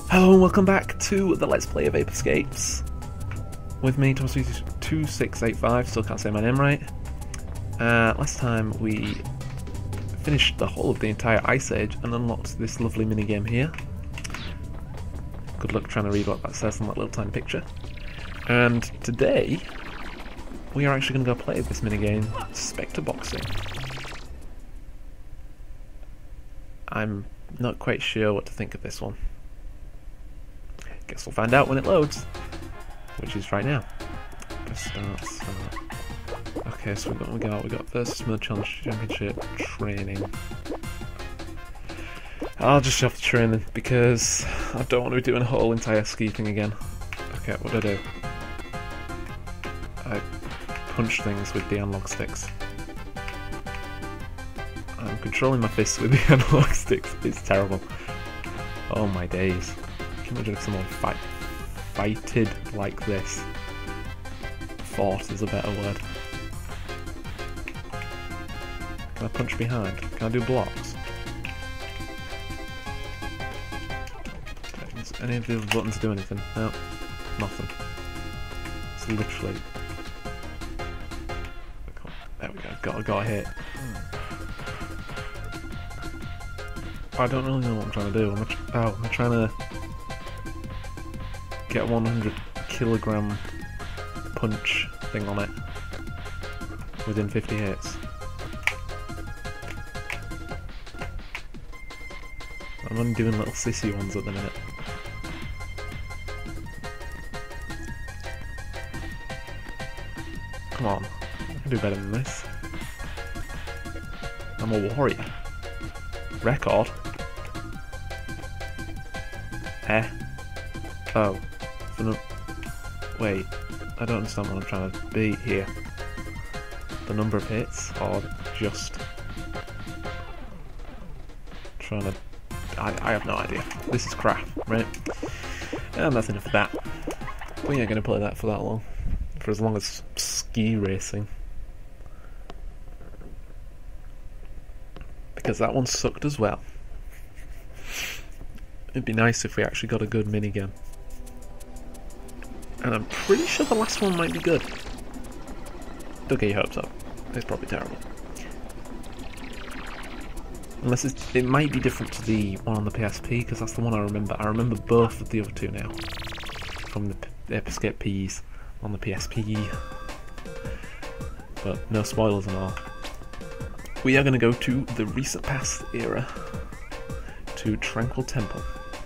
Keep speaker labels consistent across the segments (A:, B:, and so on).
A: Hello and welcome back to the Let's Play of Ape Escapes. With me, Thomas2685, still can't say my name right. Last time we finished the whole of the entire Ice Age and unlocked this lovely minigame here. Good luck trying to read what that says on that little tiny picture. And today, we are actually going to go play this minigame, Spectre Boxing. I'm not quite sure what to think of this one. Guess we'll find out when it loads, which is right now. Start. Okay, so we got Versus Mode Challenge Championship training. I'll just shove the training because I don't want to be doing a whole entire ski thing again. Okay, what do? I punch things with the analog sticks. I'm controlling my fists with the analog sticks. It's terrible. Oh my days. Can you imagine if someone fighted like this? Fought is a better word. Can I punch behind? Can I do blocks? Does any of the other buttons do anything? No, nothing. It's literally... There we go, got a hit. I don't really know what I'm trying to do. I'm trying to get a 100 kilogram punch thing on it within 50 hits. I'm only doing little sissy ones at the minute. Come on, I can do better than this. I'm a warrior. Record? Eh? Oh. Wait, I don't understand what I'm trying to beat here. The number of hits, or just trying to... I have no idea. This is crap, right? And that's enough of that. We ain't going to play that for that long. For as long as ski racing. Because that one sucked as well. It'd be nice if we actually got a good minigame. And I'm pretty sure the last one might be good. Don't get your hopes up. It's probably terrible. Unless it might be different to the one on the PSP, because that's the one I remember. I remember both of the other two now. From the Ape Escape Ps on the PSP. But no spoilers and all. We are going to go to the recent past era. To Tranquil Temple.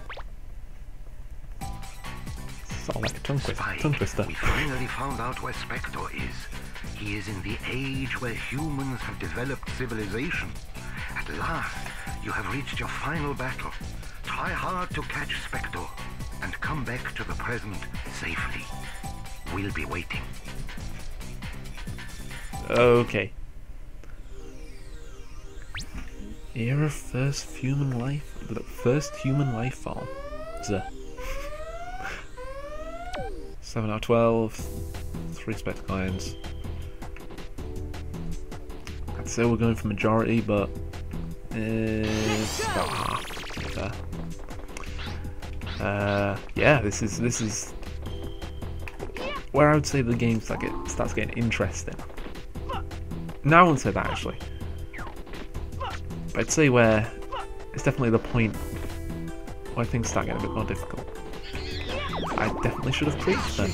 A: Sound like a tongue twister.
B: We finally found out where Spectre is. He is in the age where humans have developed civilization. At last, you have reached your final battle. Try hard to catch Spectre and come back to the present safely. We'll be waiting.
A: Okay. Era first human life form. 7 out of 12, 3 Spectre coins. I'd say we're going for majority, but it's about half, to be fair. Yeah, this is where I would say the game starts getting interesting. No, I wouldn't say that actually. But I'd say where it's definitely the point where things start getting a bit more difficult. I definitely should have creeped then.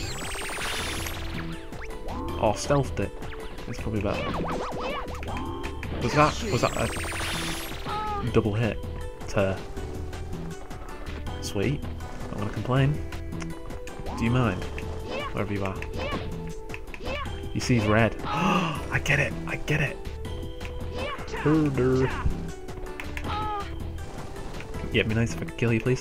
A: Or stealthed it. It's probably better. Was that a double hit? Sweet. I'm gonna complain. Do you mind? Wherever you are. You see he's red. I get it! Herder. Yeah, it'd be nice if I could kill you, please.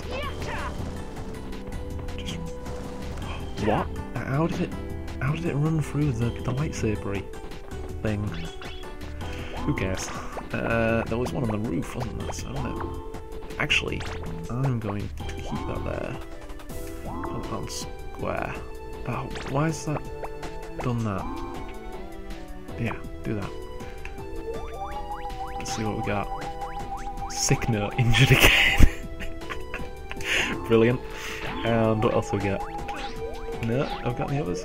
A: What? How did it run through the lightsabery thing? Who cares? There was one on the roof, wasn't there? So I don't know. Actually, I'm going to keep that there. On square. Oh, why has that done that? Yeah, do that. Let's see what we got. Sick note, injured again. Brilliant. And what else have we got? No, I've got the others.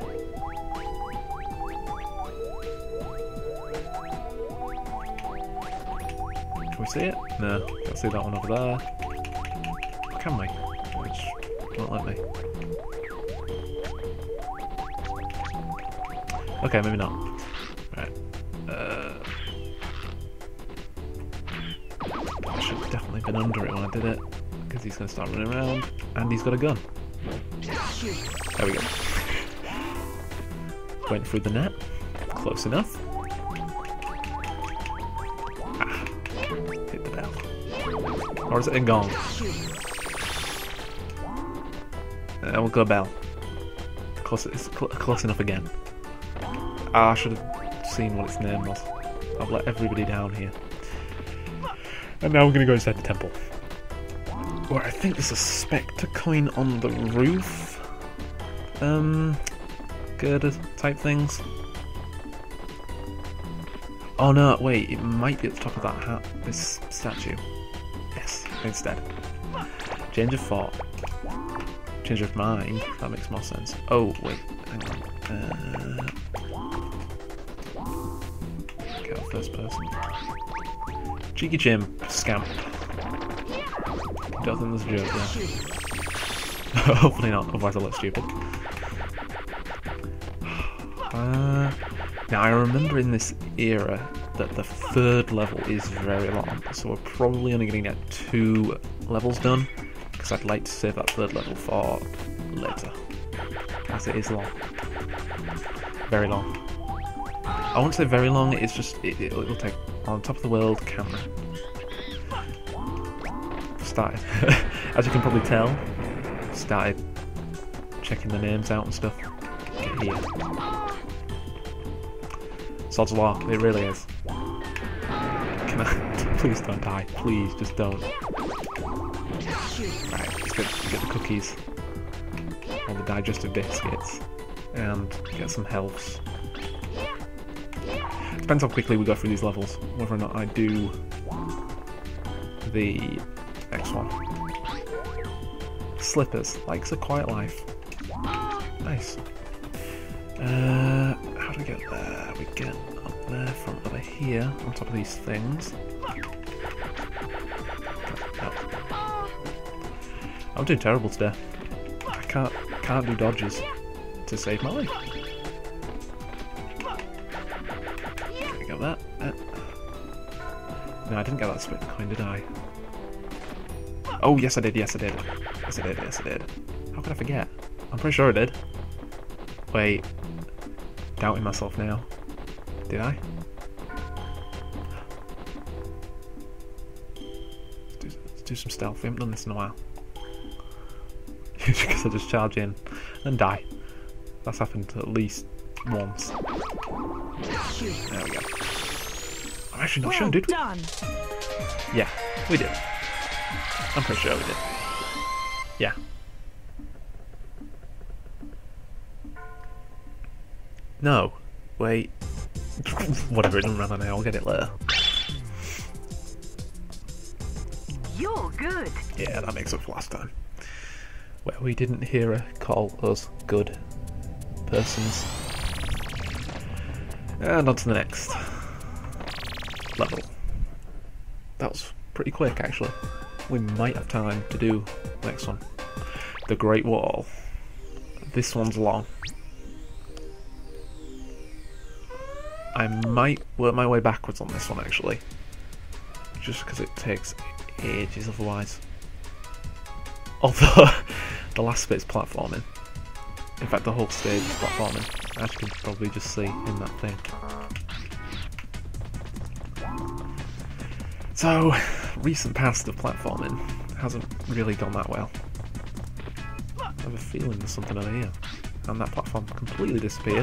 A: Can we see it? No, can't see that one over there. Can we? Which won't let me. Okay, maybe not. Right. I should have definitely been under it when I did it, because he's going to start running around, and he's got a gun. There we go. Went through the net. Close enough. Ah, hit the bell. Or is it a gong? We'll go bell. It's close enough again. Ah, I should have seen what its name was. I've let everybody down here. And now we're going to go inside the temple. Where I think there's a Spectre coin on the roof. Girder type things. Oh no, wait, it might be at the top of that hat, this statue. Yes, instead. Change of thought. Change of mind, that makes more sense. Oh, wait, hang on. Get out first person. Cheeky Jim, scamp. Don't think there's a joke there. Hopefully not, otherwise I'll look stupid. Now I remember in this era that the third level is very long, so we're probably only going to get 2 levels done, because I'd like to save that third level for later, as it is long. Very long. I won't say very long, it's just, it'll take on top of the world camera. Started, as you can probably tell, started checking the names out and stuff. Get here. Sod's law, it really is. Can I, please don't die, please, just don't. Right, let's get the cookies, or the digestive biscuits, and get some healths. Depends how quickly we go through these levels, whether or not I do the next one. Slippers, likes a quiet life. Nice. How do we get there? We get up there from over here, on top of these things. No. I'm doing terrible today. I can't do dodges to save my life. Okay, we got that. No, I didn't get that split coin, did I? Oh, yes I did, yes I did. Yes I did, yes I did. How could I forget? I'm pretty sure I did. Wait. Doubting myself now. Did I? Let's do some stealth. We haven't done this in a while. Because I just charge in and die. That's happened at least once. There we go. I'm actually not sure, did we? Yeah, we did. I'm pretty sure we did. Yeah. No. Wait. Whatever, it doesn't matter now, I'll get it later.
C: You're good.
A: Yeah, that makes up for last time. Where we didn't hear her call us good persons. And on to the next level. That was pretty quick, actually. We might have time to do the next one. The Great Wall. This one's long. I might work my way backwards on this one, actually. Just because it takes ages otherwise. Although, the last bit's platforming. In fact, the whole stage is platforming, as you can probably just see in that thing. So, recent past of platforming hasn't really gone that well. I have a feeling there's something over here. And that platform completely disappeared.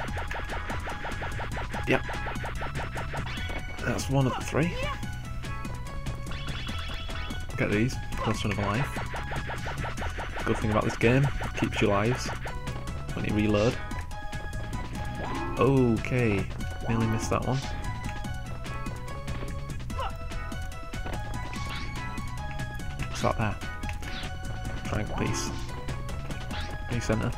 A: Yep. That's one of the 3. Get these, close to another life. Good thing about this game, keeps you lives when you reload. Okay, nearly missed that one. What's that there? Triangle piece. New center.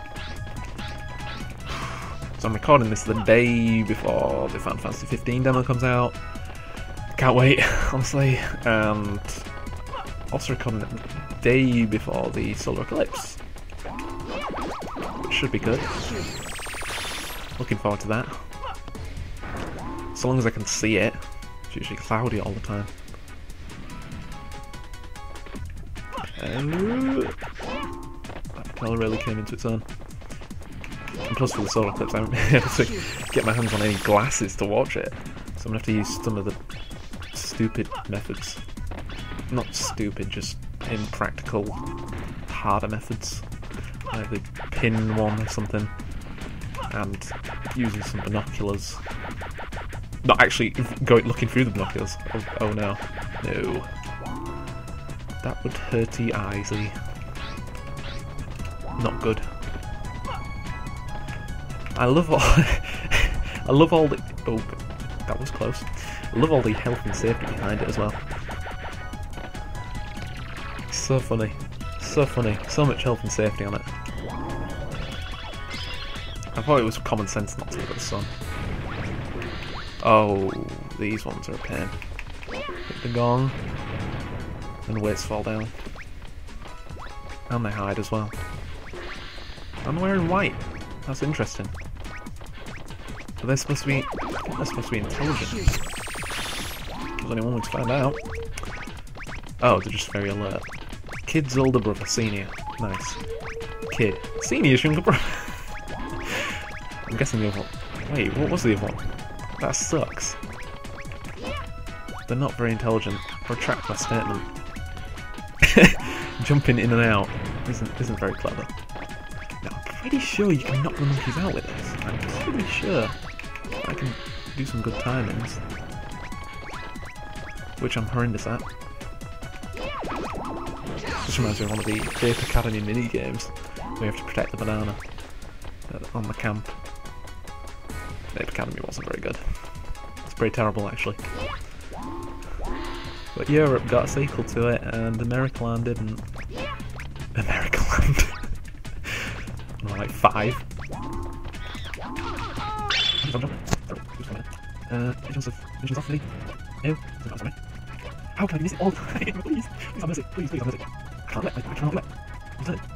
A: So I'm recording this the day before the Final Fantasy 15 demo comes out. Can't wait, honestly. And also recording it the day before the solar eclipse. Which should be good. Looking forward to that. So long as I can see it. It's usually cloudy all the time. That colour really came into its own. And plus for the solar eclipse, I haven't been able to get my hands on any glasses to watch it. So I'm going to have to use some of the stupid methods. Not stupid, just impractical, harder methods. Like the pin one or something. And using some binoculars. Not actually looking through the binoculars. Oh no. No. That would hurt the eyes. Not good. I love all the oh, that was close. I love all the health and safety behind it as well. So funny. So funny. So much health and safety on it. I thought it was common sense not to look at the sun. Oh, these ones are a pain. Hit the gong, and the weights fall down. And they hide as well. I'm wearing white. That's interesting. But they're supposed to be intelligent. There's only one way to find out. Oh, they're just very alert. Kid's older brother, senior. Nice. Kid. Senior's younger brother. I'm guessing the other one. Wait, what was the other one? That sucks. They're not very intelligent. Retract my statement. Jumping in and out isn't very clever. Now, I'm pretty sure you can knock the monkeys out with this. I'm pretty sure I can do some good timings. Which I'm horrendous at. This reminds me of one of the Ape Academy mini games where you have to protect the banana on the camp. Ape Academy wasn't very good. It's pretty terrible actually. But Europe got a sequel to it and Americaland didn't. Americaland. Like 5. Missions off me. No, sorry. How can I miss it all? Please, please have mercy. Please have mercy. I cannot let. What's it?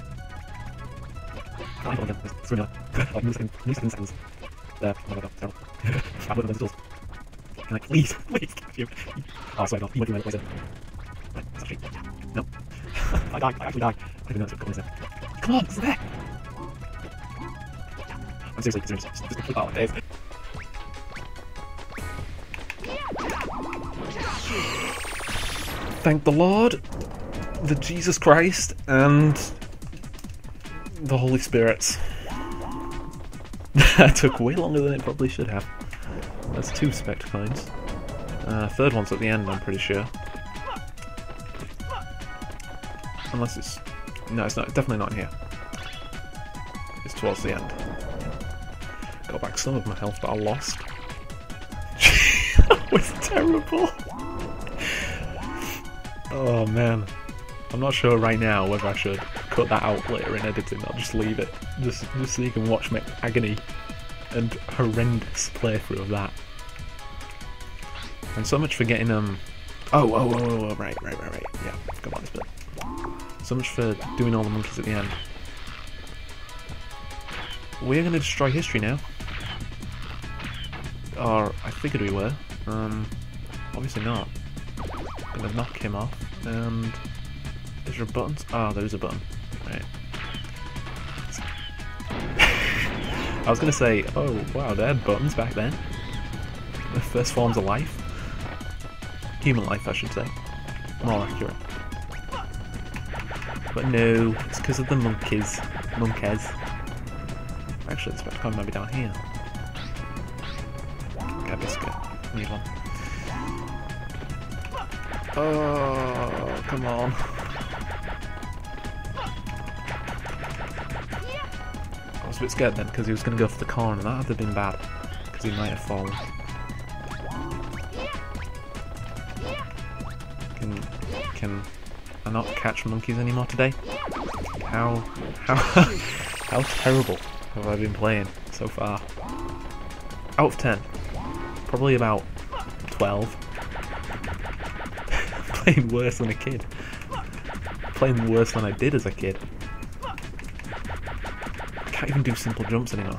A: I can't let. It's really not. Like milliseconds seconds. There. Oh my god, terrible. I'm looking at the Can I please catch you? Oh, sorry, no. You might be my laser. Right, it's actually. No. I die. I actually die. I didn't know it's going there. Come on, it's there! I'm seriously. Just complete. Oh, Dave. Thank the Lord, the Jesus Christ, and the Holy Spirits. That took way longer than it probably should have. That's 2 spect coins. Third one's at the end, I'm pretty sure. Unless it's... No, it's not. Definitely not here. It's towards the end. Got back some of my health that I lost. That was terrible. Oh man. I'm not sure right now whether I should cut that out later in editing or just leave it. Just so you can watch my agony and horrendous playthrough of that. And so much for getting Oh, right. Yeah, forgot about this bit. So much for doing all the monkeys at the end. We're going to destroy history now. Or, I figured we were. Obviously not. Gonna knock him off, and... Is there a button? Oh, there is a button. Right. I was gonna say, oh wow, they had buttons back then. The first forms of life. Human life, I should say. More accurate. But no, it's because of the monkeys. Actually, the spectrum might be down here. Get a biscuit. Need one. Oh, come on. I was a bit scared then because he was going to go for the corner, and that would have been bad because he might have fallen. Can I not catch monkeys anymore today? how terrible have I been playing so far? Out of 10, probably about 12. Playing worse than a kid. Playing worse than I did as a kid. I can't even do simple jumps anymore.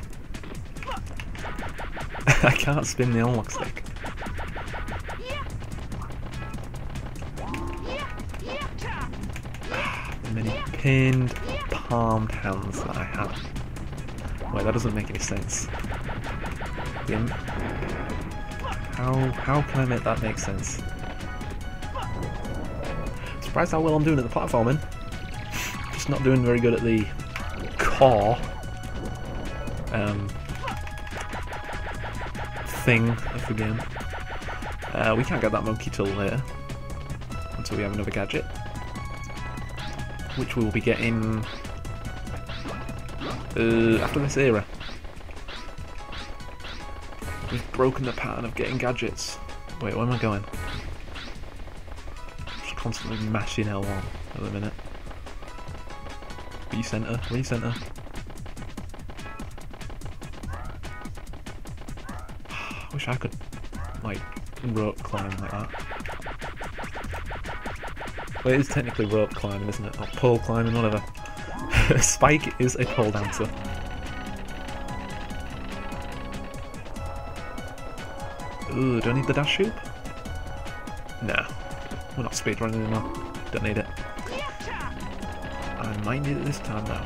A: I can't spin the unlock stick. The many pinned, palmed hands that I have. Wait, that doesn't make any sense. How can I make that make sense? Surprised how well I'm doing at the platforming. Just not doing very good at the core thing of the game. We can't get that monkey till later, until we have another gadget, which we will be getting after this era. We've broken the pattern of getting gadgets. Wait, where am I going? Just constantly mashing L1 at the minute. Recenter, recenter. I wish I could, like, rope climb like that. Well, it is technically rope climbing, isn't it? Or pole climbing, whatever. Spike is a pole dancer. Ooh, do I need the dash shoot? Nah, we're not speedrunning anymore. Don't need it. I might need it this time though.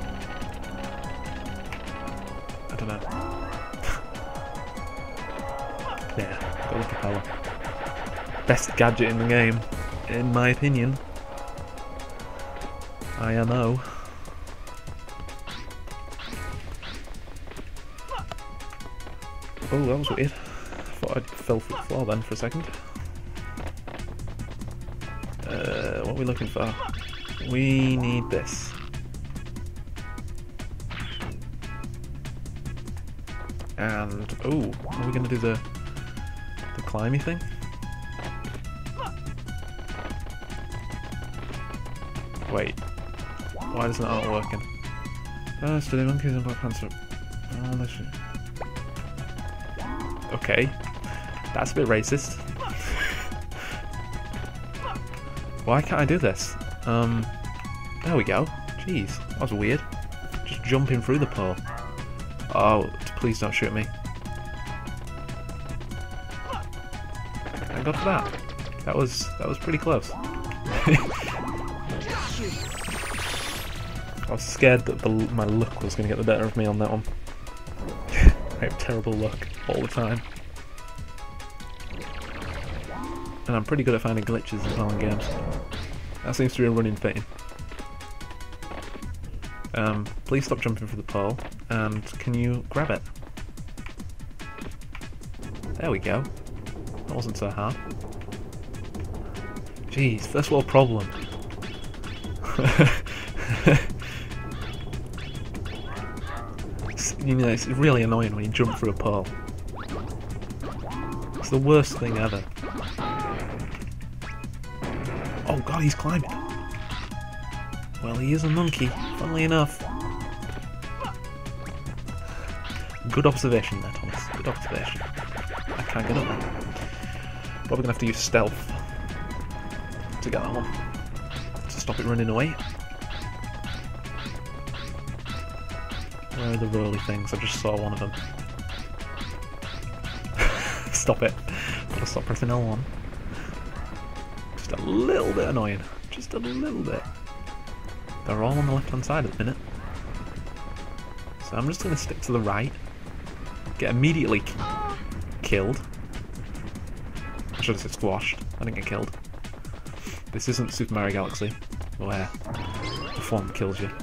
A: I don't know. Yeah, got the propeller. Best gadget in the game, in my opinion. IMO. Oh, that was weird. I thought I fell through the floor then for a second. What are we looking for? We need this. And oh, are we gonna do the climby thing? Wait, why isn't that not working? Oh, study monkeys and Black Panther. Oh, this shit. Okay, that's a bit racist. Why can't I do this? There we go. Jeez, that was weird. Just jumping through the pole. Oh, please don't shoot me. Thank God for that. That was pretty close. I was scared that my luck was going to get the better of me on that one. I have terrible luck all the time. And I'm pretty good at finding glitches as well in games. That seems to be a running theme. Please stop jumping for the pole, and can you grab it? There we go. That wasn't so hard. Jeez, first world problem. You know, it's really annoying when you jump through a pole. It's the worst thing ever. Oh god, he's climbing. Well, he is a monkey, funnily enough. Good observation there, Thomas. Good observation. I can't get up there. Probably gonna have to use stealth to get that one. To stop it running away. Where are the roly things? I just saw one of them. Stop it. Gotta stop pressing L1. Just a little bit annoying. Just a little bit. They're all on the left hand side at the minute. So I'm just going to stick to the right. Get immediately killed. I should have said squashed. I didn't get killed. This isn't Super Mario Galaxy, where the form kills you.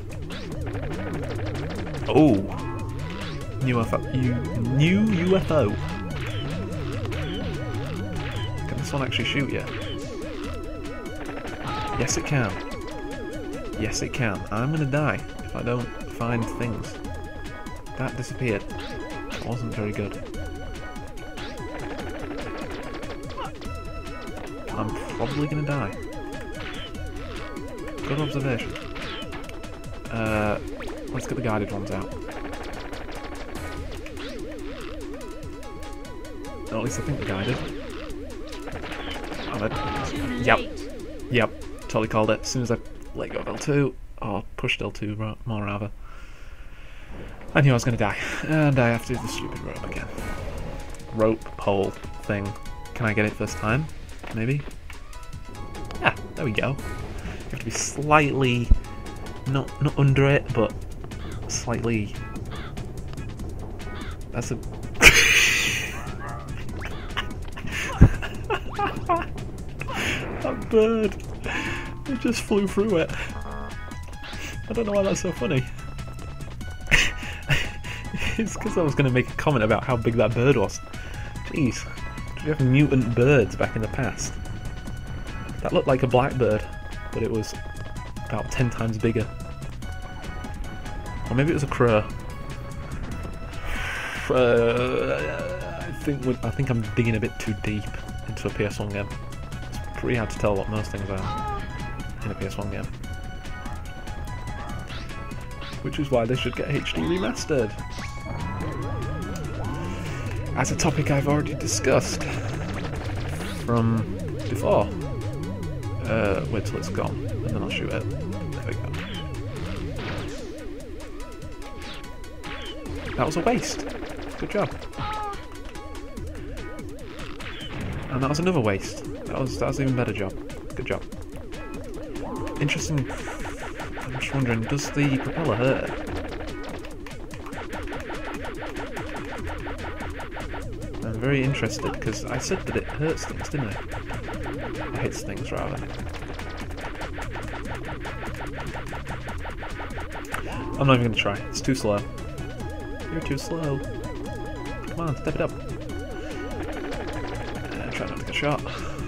A: Oh! New UFO. New UFO. Can this one actually shoot you? Yes it can. Yes it can. I'm gonna die if I don't find things. That disappeared. That wasn't very good. I'm probably gonna die. Good observation. Let's get the guided ones out. Or at least I think they're guided. Yep, totally called it. As soon as I let go of L2, or pushed L2 more rather, I knew I was going to die. And I have to do the stupid rope again. Rope, pole, thing. Can I get it first time? Maybe? Yeah, there we go. You have to be slightly, not under it, but slightly... That's a... That bird! It just flew through it. I don't know why that's so funny. It's because I was going to make a comment about how big that bird was. Jeez, did we have mutant birds back in the past? That looked like a blackbird, but it was about 10 times bigger. Or maybe it was a crow. I think I'm digging a bit too deep into a PS1 game. It's pretty hard to tell what most things are in a PS1 game. Which is why they should get HD remastered. As a topic I've already discussed from before. Wait till it's gone, and then I'll shoot it. There we go. That was a waste. Good job. And that was another waste. That was an even better job. Good job. Interesting. I'm just wondering, does the propeller hurt? I'm very interested, because I said that it hurts things, didn't I? Or hits things, rather. I'm not even going to try. It's too slow. You're too slow. Come on, step it up. Try not to get shot.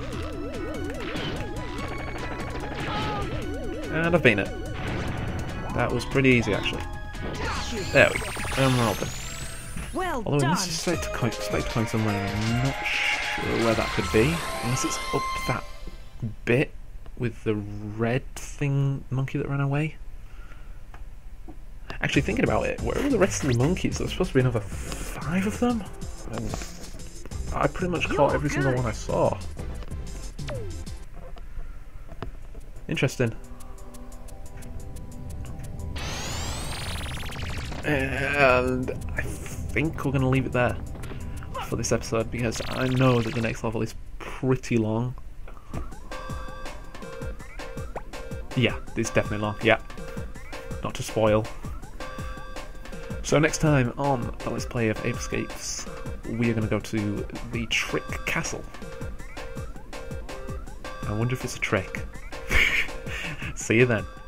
A: And I've beaten it. That was pretty easy, actually. There we go. And we're open.
C: Well
A: Although
C: done.
A: I suspect to point somewhere, and I'm not sure where that could be. Unless it's up that bit with the red thing monkey that ran away. Actually, thinking about it, where are the rest of the monkeys? There's supposed to be another 5 of them? And I pretty much caught every single one I saw. Interesting. And I think we're going to leave it there for this episode, because I know that the next level is pretty long. Yeah, it's definitely long, yeah. Not to spoil. So next time on the Let's Play of Ape Escapes, we are going to go to the Trick Castle. I wonder if it's a trick. See you then.